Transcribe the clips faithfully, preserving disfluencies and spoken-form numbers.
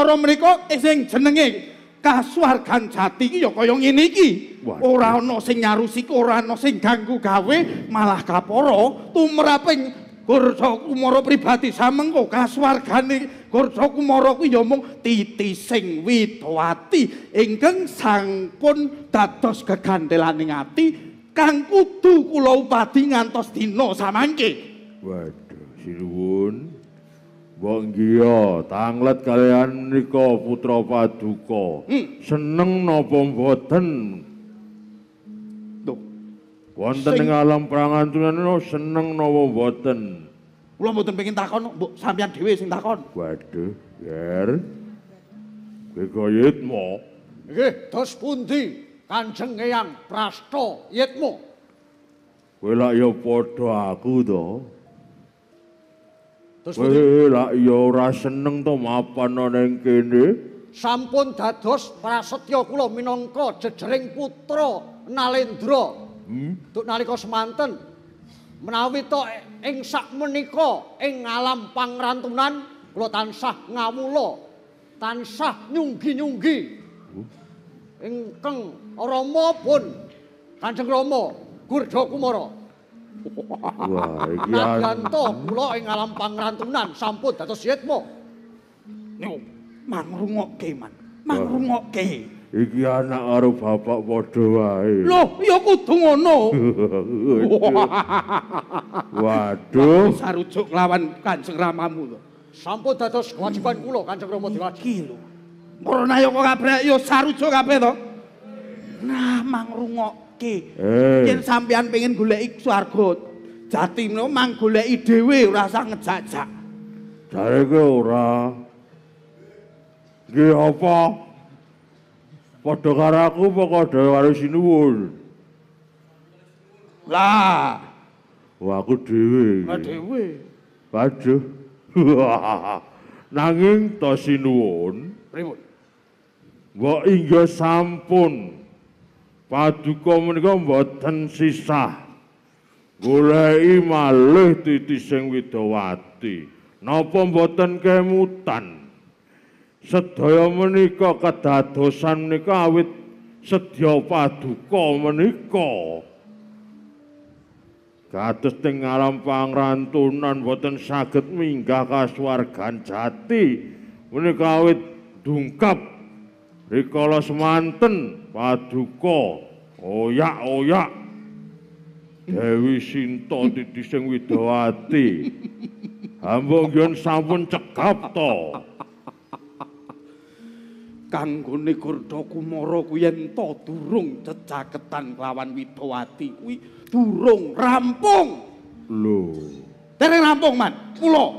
Kumara menika sing jenenge Kasuwargan Jati iki ya kaya ngene iki. Ora ana sing nyarusi, ora ana sing ganggu gawe, malah kapara tumraping Gurja Kumara pribadi samengko kasuwargane Gurja Kumara kuwi ya mung titising Widowati ingkang sampun dados gegandhelaning ati kang kudu kula upadi ngantos dina samangke. Waduh, sinuwun. Mbok nggih tanglet kalian nika putra Paduka. Hmm. Seneng napa mboten? Duh. Wonten ing alam prangantunan seneng napa mboten? Kula mboten pengin takon, mbok sampeyan dhewe sing takon. Waduh, Yer. Kowe kayitmu. Nggih, dos pundi Kanjeng Eyang Prasta Yitmu? Kowe lak ya padha aku to. Kowe lak ya ora seneng to mapan ning kene. Sampun dados prasetya kula minangka jejering putra Nalendra. Hmm? Duk nalika semanten menawi to ing sak menika ing alam pangrantunan kula tansah ngawula, tansah nyunggi-nyunggi. Ingkang Rama pun Kanjeng Rama Gurja Kumara. Wah, iki Naganto kula ing alam pangrantunan sampun dados yitmu. Niku mangrungokke, Man. Mangrungokke. Iki anak karo bapak padha wae. Loh, ya kudu ngono. Waduh, sarujuk lawan Kanjeng Ramamu to. Sampun dados kewajiban kula Kanjeng Rama Dewaji. Iki lho. Para nayaka kabeh ya sarujuk kabeh to. Nah, mangrungokke. Eh. Yen sampeyan pengen goleki swarga jati menawa mang goleki dhewe ora usah ngejak-jak. jareke ora. Nggih apa? Padha karo aku apa padha karo sinuwun? Lah, Wah, aku dhewe. lah dhewe. Waduh. Nanging to sinuwun, Pripun? mbok inggih sampun Paduka menika mboten sisah goleki malih titising Widowati. Napa mboten kemutan? Sedaya menika kedadosan menika awit sedya Paduka menika. Kados teng alam pangrantunan boten saged minggah kasuwargan jati menika awit dungkap rikala semanten Paduka oyak-oyak Dewi Sinta titising Widowati. Hamba nggon sampun cekap to. Kanggone Gurja Kumara kuwi yen to durung cecaketan kelawan Widowati kuwi durung rampung. Lho, Dereng rampung, Man. Kula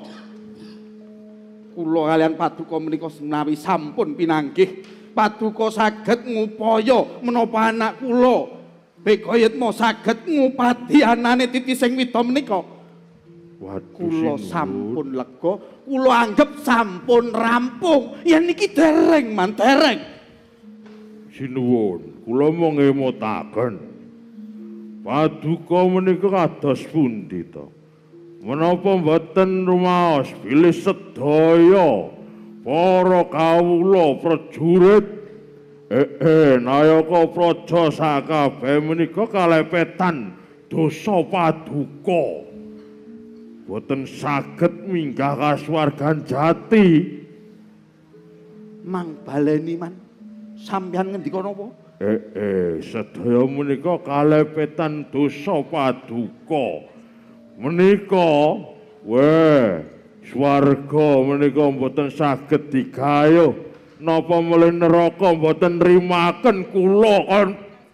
kula kalian Paduka menika menawi sampun pinanggih Paduka saged ngupaya menapa anak kula Begayatma saged ngupadi anane titising Wida menika. waduh Kula sinuwun. sampun lega, kula anggap sampun rampung. Yen niki dereng, Man, dereng. Sinuwun, kula mung ngemutaken. Paduka menika kados pundi to? Menapa mboten rumaos bilih sedaya para kawula prajurit eh eh nayaka praja sakabeh menika kalepetan dosa Paduka. Boten saged minggah kasuwargan jati. Mang baleni, Man. Sampeyan ngendika napa? Eh eh sedaya menika kalepetan dosa Paduka. Menika weh swarga menika mboten saged digayuh. Napa mulih neraka mboten nrimaken kula kon.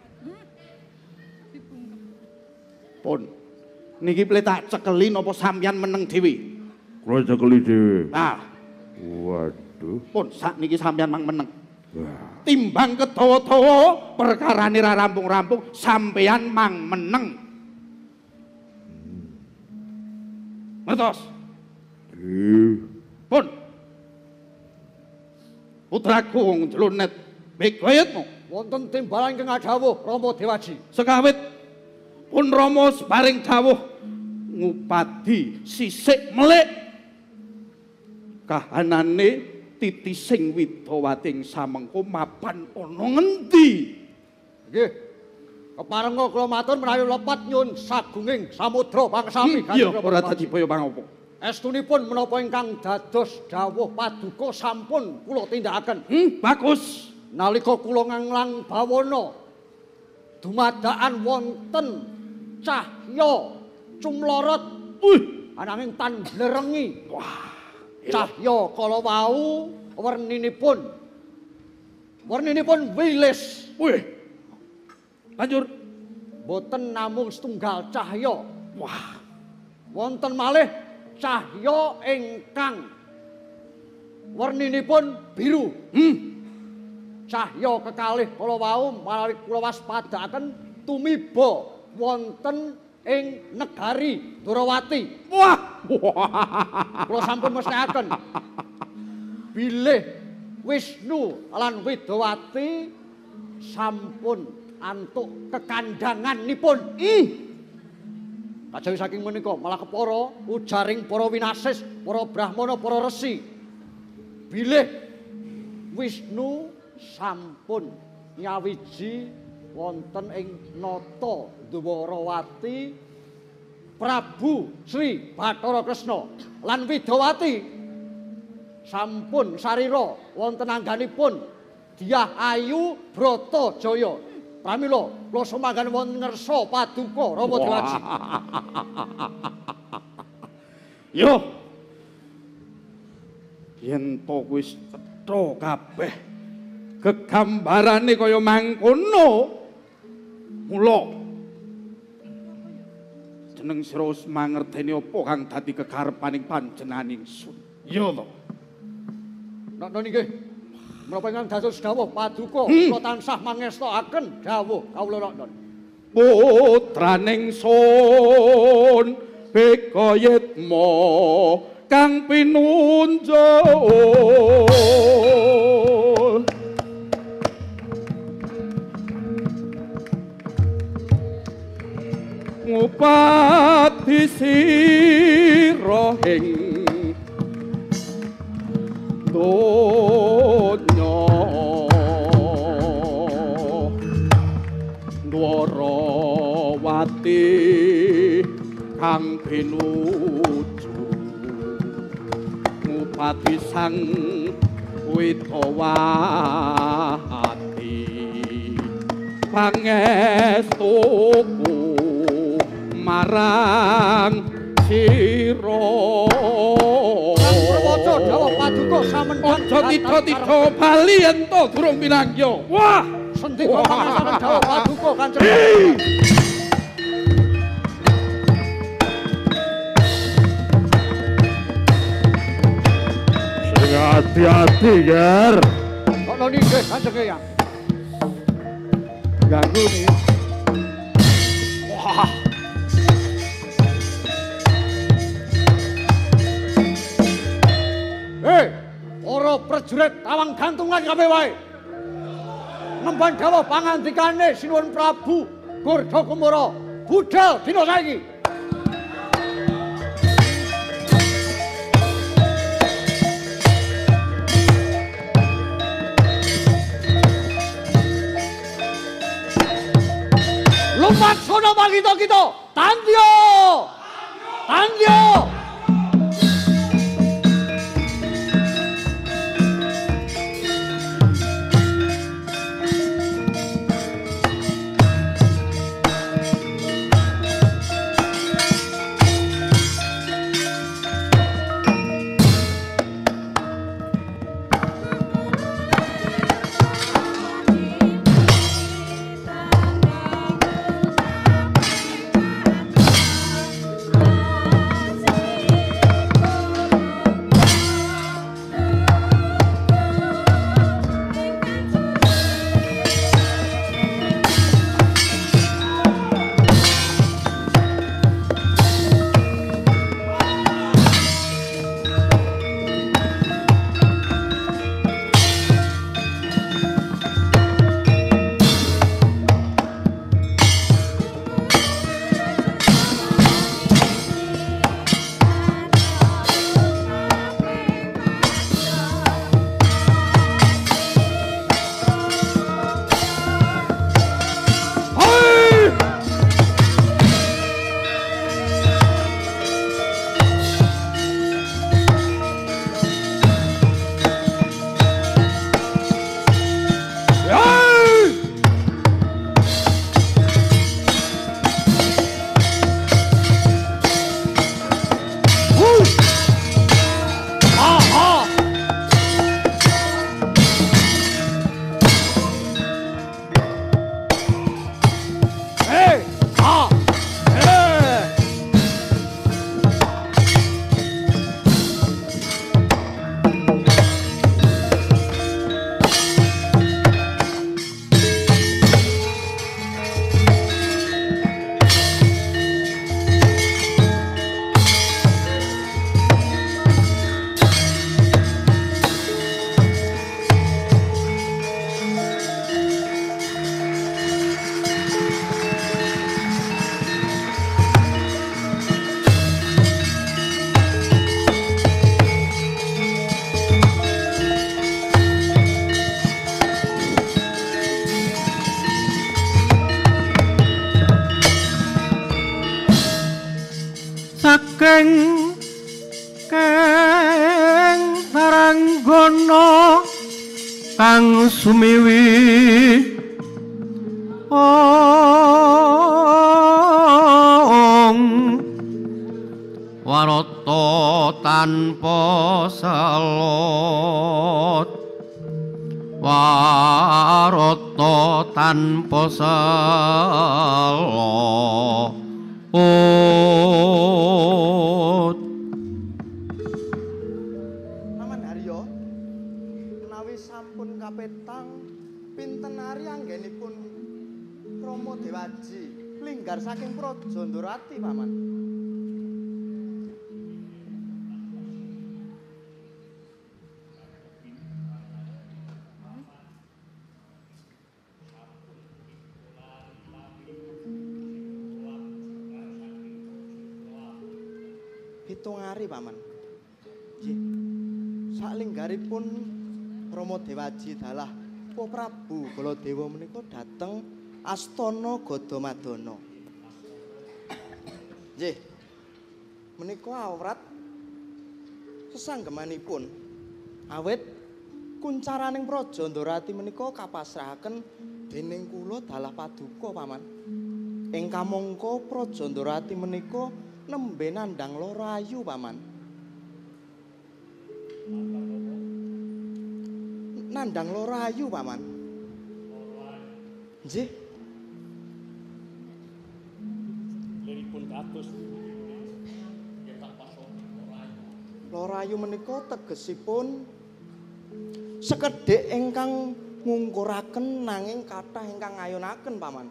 Pun. Niki pile tak cekeli napa sampeyan meneng dhewe? Kula cekeli dhewe. Nah, Waduh. pun sakniki sampeyan mang meneng. Timbang kedawa-dawa perkarane ra rampung-rampung sampeyan mang meneng. Ngertos? Nggih. Pun. Putraku jlunet Begayatma. Wonten timbalan ingkang dawuh Rama Dewaji. Sekawit pun Rama paring dawuh ngupadi sisik melik kahanane titising Widawati ing samengko mapan ana ngendi? Nggih. Keparenga kula matur menawi lepat nyun sagunging samudra pangsami Iya, ora dadi baya pangapa. Estunipun menapa ingkang dados dawuh paduka sampun kula tindakaken. Hmm, bagus. Nalika kula nganglang bawana dumadakan wonten cahya cumlorot Wih, ananging tan blerengi. wah. Cahya kala wau werninipun werninipun wilis. Wih. Lanjur. Boten namung setunggal cahya. Wah. Wonten malih cahya ingkang werninipun biru. Hmm. Cahya kekalih kala wau malawi kula waspadaken tumiba wonten ing negari Durawati. Wah. Kula sampun mestakaken bilih Wisnu lan Widawati sampun antuk kekandanganipun. Hmm. Kajawi saking menika malah kepara ujaring para winasis, para brahmana, para resi. Bilih Wisnu sampun nyawiji wonten ing nata Dwarawati Prabu Sri Bathara Kresna lan Widawati sampun sarira wonten angganipun Dyah Ayu Bratajaya. Pramila kula sumanggan wonten ngersa paduka Rama Dewaji. Yo. Yen to wis cetha kabeh gegambarane kaya mangkono. Mula jeneng sira wis mangerteni apa kang dadi kekarepaning panjenenganing ingsun. Yo to. Nek nggih menapa ingkang dados dawuh paduka kula tansah mangestakaken dawuh kawula nek putraning sun Bekayitma kang pinunjul ngupati sira ing donya Dwarawati kang pinuju ngupati sang Widawati pangestuku marang sira Prawaca dawuh paduka samenehan aja titha-titha bali ento durung pinanggya. Wah, sendika pangasaran dawuh paduka Kanjeng. Sing hati-hati, Ger. Kok nggih Kanjeng Eyang. ganggu nih. Wah. Hei, para prajurit tawang gantungan kabeh wae. Nemban dawuh pangandikane Sinuwun Prabu Gurdakumara budal dina saiki. Lumat sono kita-kita, tandya! Tandya! ing keng taranggono kang sumiwi ong warata tanpa salot warata tanpa salot Paman Haryo menawi sampun kapetang pinten ari anggenipun Rama Dewaji linggar saking Praja Ndorati paman. Pitung ari paman. Nggih. Salinggaripun Rama Dewaji dalah Po Prabu Baladewa menika dhateng Astana Gadamadana. Nggih. Menika awrat sesanggemanipun awit kuncaraning Praja Ndorati menika kapasrahaken dening kula dalah paduka paman. Ing kamangka Praja Ndorati menika nembe nandhang Lorayu paman. Nandhang Lorayu paman. Nggih. Liripun kados Lorayu menika tegesipun sekedhik ingkang ngungkuraken nanging kathah ingkang ngayunaken paman.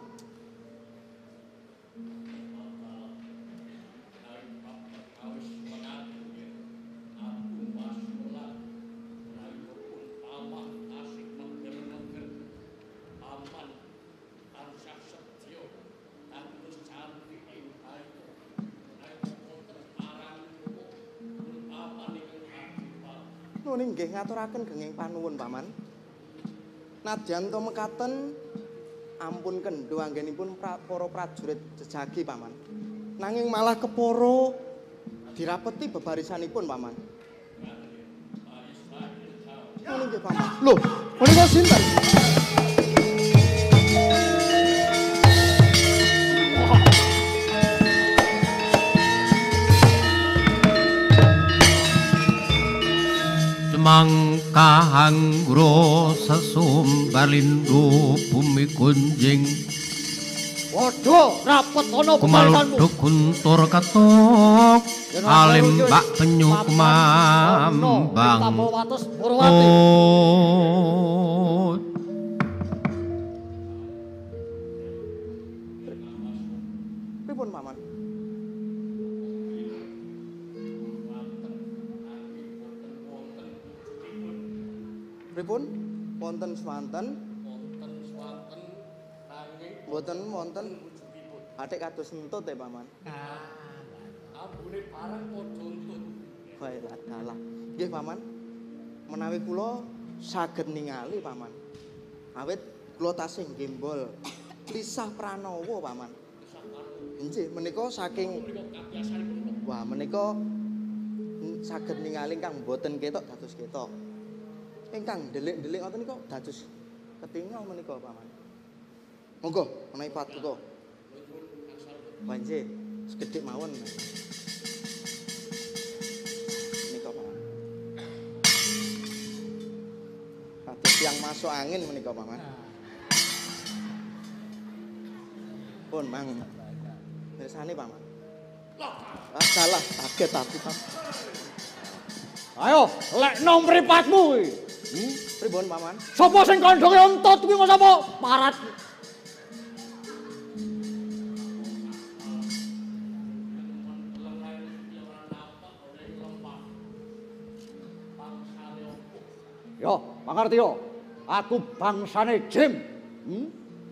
Nuwun inggih ngaturaken genging panuwun paman. Nadyan to mekaten ampun kendho anggenipun pra, para prajurit jejagi paman. Nanging malah kepara dirapeti bebarisanipun paman. Nuwun inggih paman. Lho, menika sinten? Mangkahanggro sesumbalindhu bumi kunjing Waduh rapet ana kumaluduk kuntur katok alim mbak penyu kumambang oh pripun paman? Pripun? Wonten swanten? Wonten swanten nanging mboten wonten atik kados entut ya paman. Ah. Ambune barang padha entut. Bae dalah. Nggih paman. Menawi kula saged ningali paman. Awit kula tasih gembol Lisah Pranowo paman. Nggih menika saking wah menika saged ningali ingkang mboten ketok dados ketok. Ingkang delik-delik ngoten niku dados ketingal menika paman. Monggo menawi paduka. Panjenengan sekedhik mawon. Menika paman. Kados tiyang masuk angin menika paman. Pun mang. Mirsani paman. Ah salah kaget aku paman. Ayo, lek nom mripatmu kuwi. Hmm, pripun paman? Sapa sing kandhonge ontut kuwi kok sapa? Parat. Yo, mangerti yo. Aku bangsane Jim. Hmm?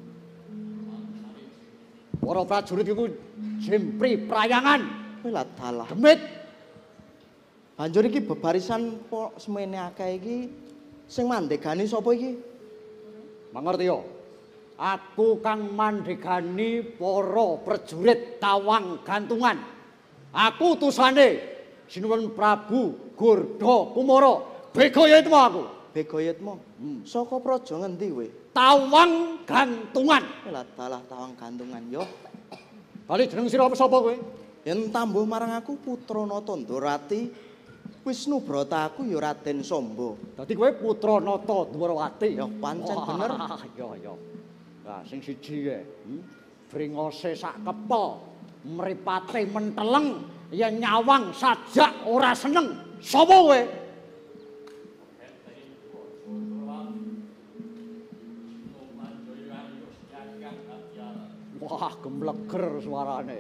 Para prajurit iku Jimpri Prayangan. Kuwi lah dalah. Demit. Banjur iki bebarisan po semene akeh iki sing mandegani sapa iki? Mangerti yo. Aku kang mandegani para prajurit tawang gantungan. Aku utusane Sinuwun Prabu Gurda Kumara. Begoyetmu aku. Begoyetmu. Hmm. Saka praja ngendi kowe? Tawang Gantungan. Lah dalah Tawang Gantungan yo. Kali jeneng sira sapa kowe? Yen tambuh marang aku Putranata Ndorati, Wisnu Brata aku ya Raden Samba. Dadi kowe Putranata Ndorowati. Ya pancen oh, bener. Ya ya. Lah sing siji ya, hmm? Bringose sak kepel, mripate menteleng, yen nyawang sajak ora seneng. Sapa kowe? Wah, gembleger suarane.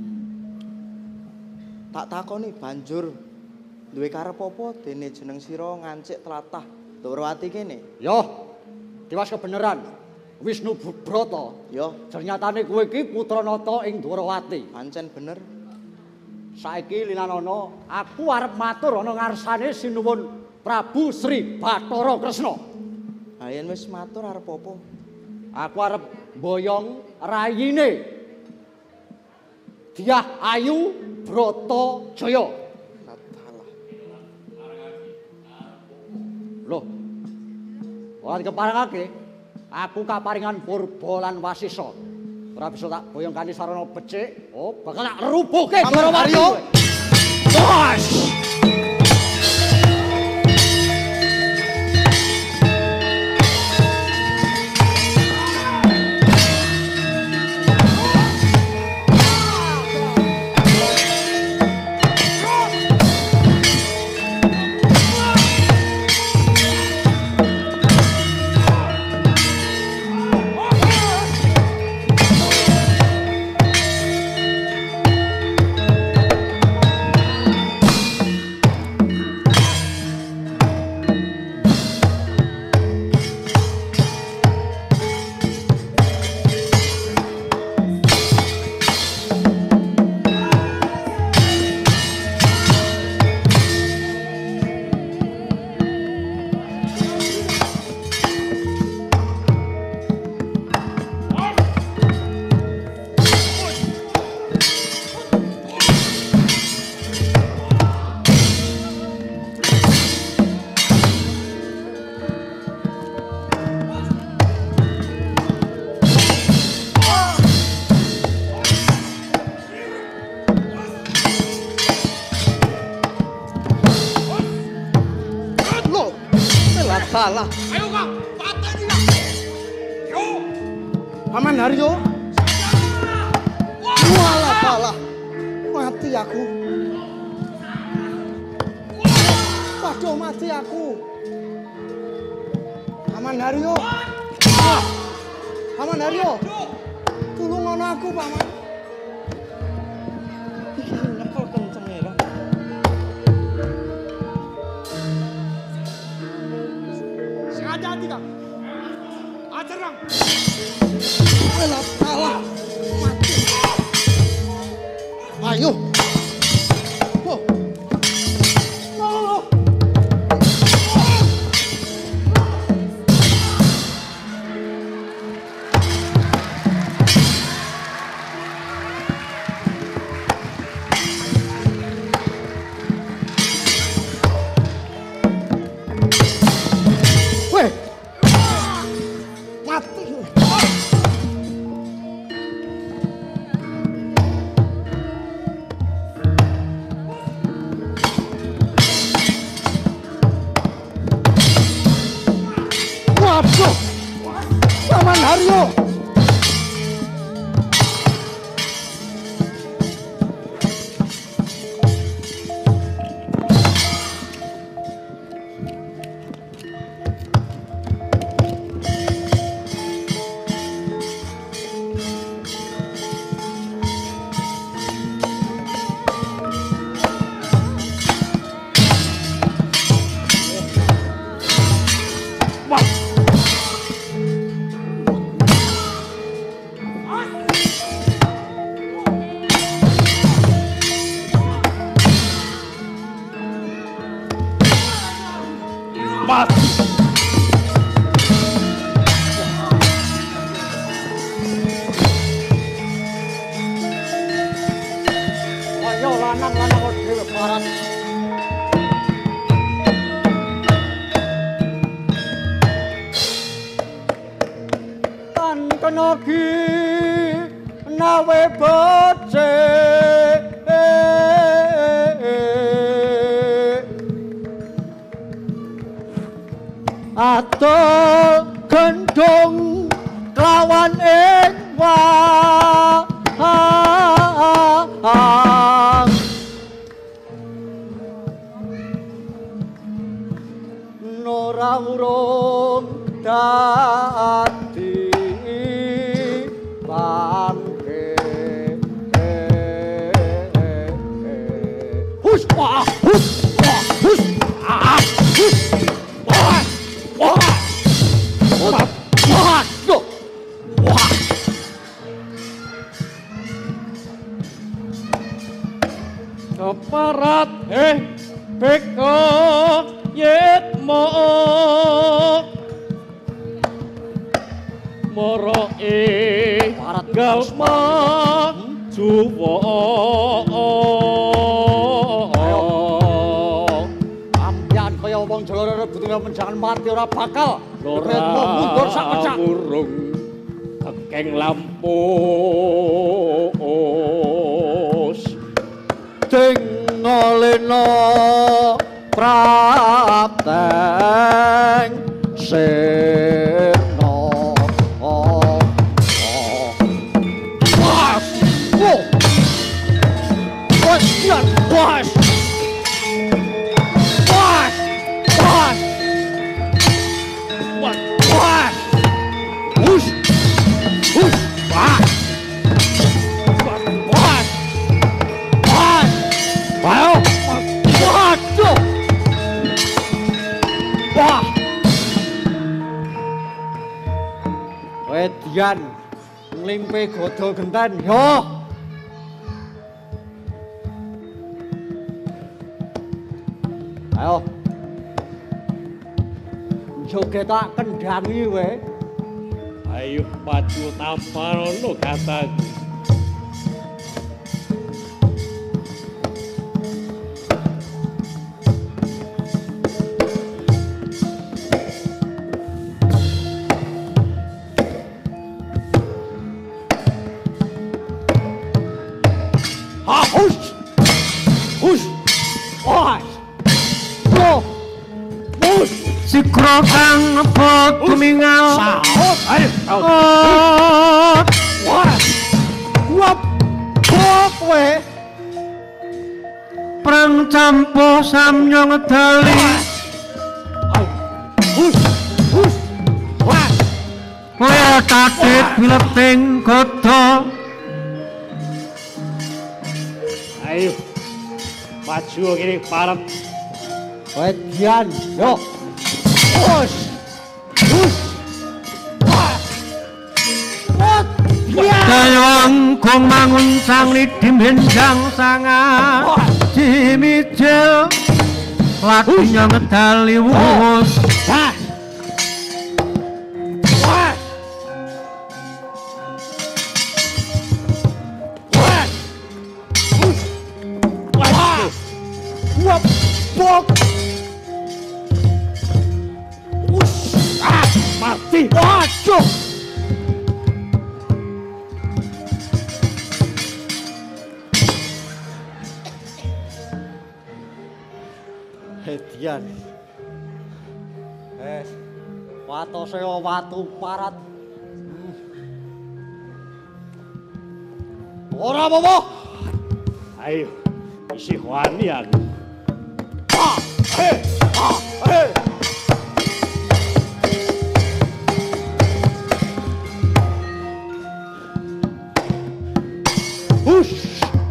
Tak takoni banjur duwe karep apa dene jeneng sira ngancik tlatah Ndorowati kene? Yo, tiwas kebeneran. Wisnu Brata. Yo, ternyatane kowe iki Putranata ing Ndorowati. Pancen bener. Saiki linanana aku arep matur ana ngarsane Sinuwun Prabu Sri Bathara Kresna. Ha yen wis matur arep apa? Aku arep mboyong rayine Dyah Ayu Bratajaya. Dalah. Loh. Ora keparengake. Aku kaparingan purba lan wasisa. Ora bisa tak boyong kanthi sarana becik. Oh, bakal tak rubuhke Ndorowati. Bos! Salah. Ayo Kak, pateni Kak. Yo. Paman Haryo. Walah salah. Mati aku. Waduh mati aku. Paman Haryo. Paman Haryo. Tulungono aku, Paman. Iki nyekel kenceng ya, Bang. Hati-hati Kak. Ajar Kang. Walah salah. Mati. Ayo. Oh. Oh. Weh. Mati. Waduh. Paman Haryo. kenagi nawe boce atau gendong kelawan ing wang nora urung dadi bangke hus wah hus wah hus ah hus wah wah wah wah yo wah keparat eh beko yetmo moro e galma juwo ampian kaya wong Jawa rebutunya menjangan mati ora bakal retmo mundur sak pecah urung tekeng lampus tinggalena prapteng sirna was wo was yan was was was was was hush hush was was was was ayo waduh wah Wedian nglimpe godo genten yo ayo joget tak kendangi we ayo maju tamparono kataku hush hush wah bro hush Sikro kang apa tumingal sahut ayo oh wah wap wap we perang campo samyong dali hush hush wah kaya tatit bileping godo ayo maju kiri parep Wedian yo hush hush wah wah Dayang kong mangun sang lidim henjang sangat Jimijil lagunya ngedali wus wah wah wah hush wah wah bok hush ah mati waduh Hedian eh watose watu parat ora apa-apa ayo isi wani aku ah eh ah eh hush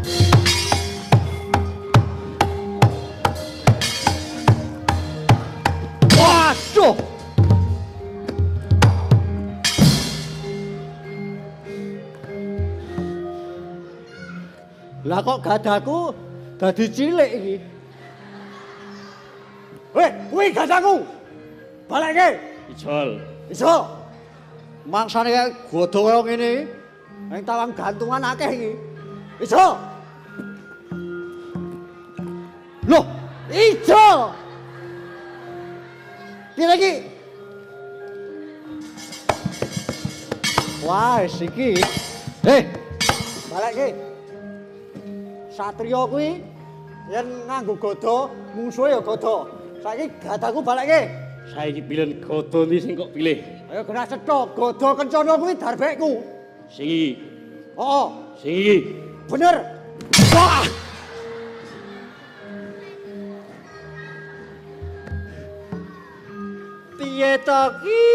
waduh lah kok gadaku dadi cilik iki weh kuwi gadaku balekke ijol iso mangsane kaya godo kaya ngene ning tawang gantungan akeh iki iso lho ijo piye iki Wah, iki. Heh. Balik iki. Satria kuwi yen nganggo gada, mungsuhe ya gada. Saiki gadaku balik iki. Saiki pilihan gada ndi sing kok pilih? Ayo kena cetha, gada kencana kuwi darbekku. Sing iki. Heeh. Sing iki. Bener. Wah. Piye to ki?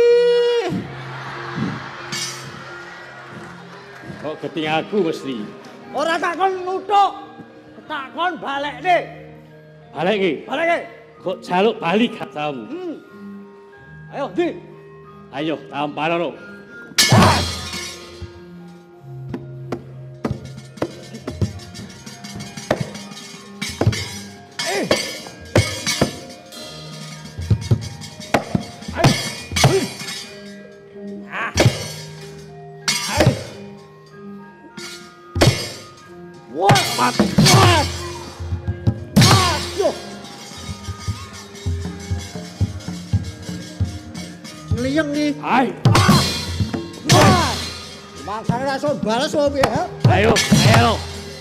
Kok geting aku mesti. Ora takon nuthuk. Takon balekne. Balik iki. Balik iki. Kok jaluk balik katamu. Hmm. Ayo, Di. Ayo, tampanono. Eh. Ah. Ayo. Wah, mati. Wah. Aduh. Ngeliyeng nih. Hai. Wah. Mangsane ra iso bales wae piye, ha? Ayo, ayo.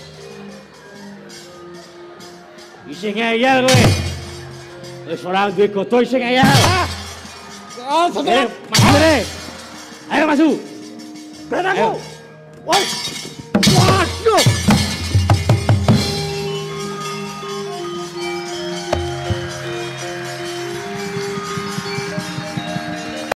Isi ngeyel kowe. Wis ora duwe gada isi ngeyel. Oh, Eh, maju deh. Ayo masuk. ben aku. Ayo. Woi,